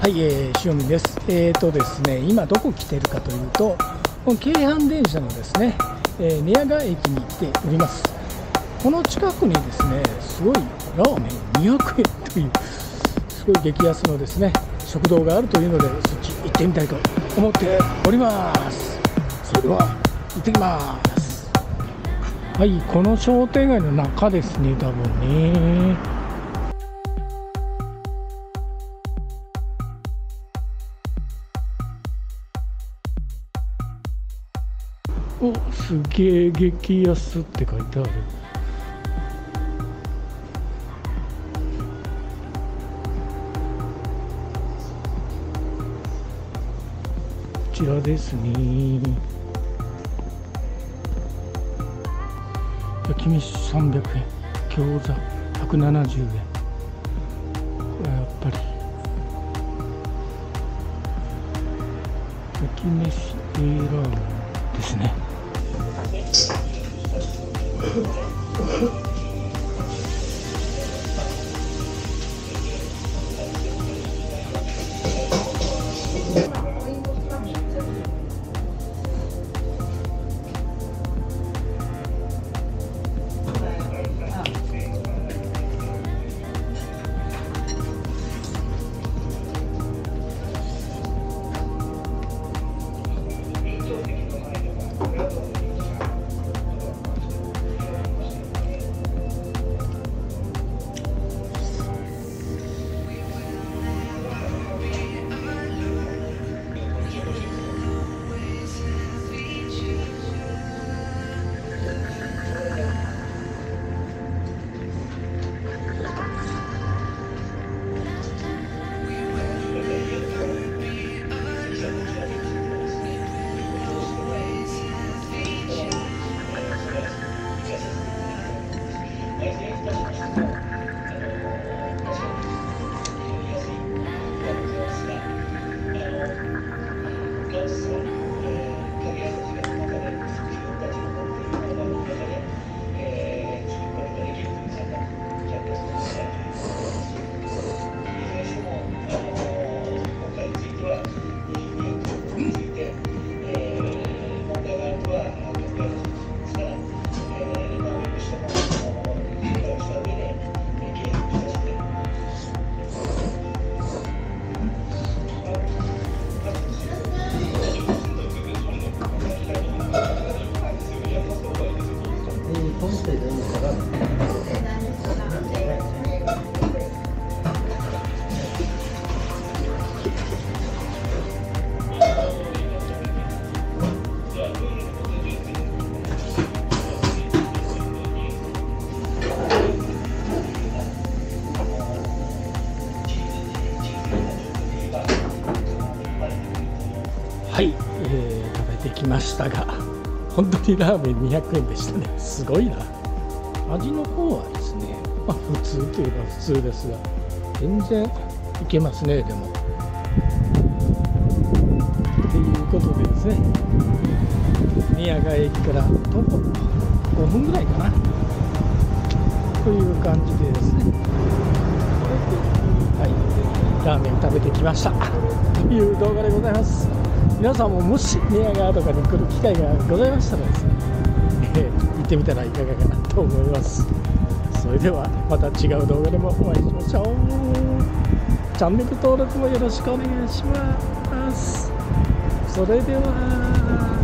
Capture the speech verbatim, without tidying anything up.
はい、えー、塩見です。えーとですね、今どこ来てるかというと、この京阪電車のですね、えー、寝屋川駅に来ております。この近くにですね、すごいラーメンにひゃくえんというすごい激安のですね食堂があるというので、そっち行ってみたいと思っております。それでは行ってきます。はい、この商店街の中ですね、多分ね。お、すげえ激安って書いてある。こちらですね。焼き飯さんびゃくえん、餃子ひゃくななじゅうえん。これやっぱり焼き飯 A ラーメンですね。はい、えー、食べてきましたが、本当にラーメンにひゃくえんでしたね。すごいな。味の方はですね、まあ、普通といえば普通ですが、全然いけますね。でもということでですね、寝屋川駅から徒歩ごふんぐらいかなという感じでですね、はい、ラーメン食べてきましたという動画でございます。皆さんももし寝屋川とかに来る機会がございましたらですね、えー、行ってみたらいかがかなと思います。それではまた違う動画でもお会いしましょう。チャンネル登録もよろしくお願いします。それでは。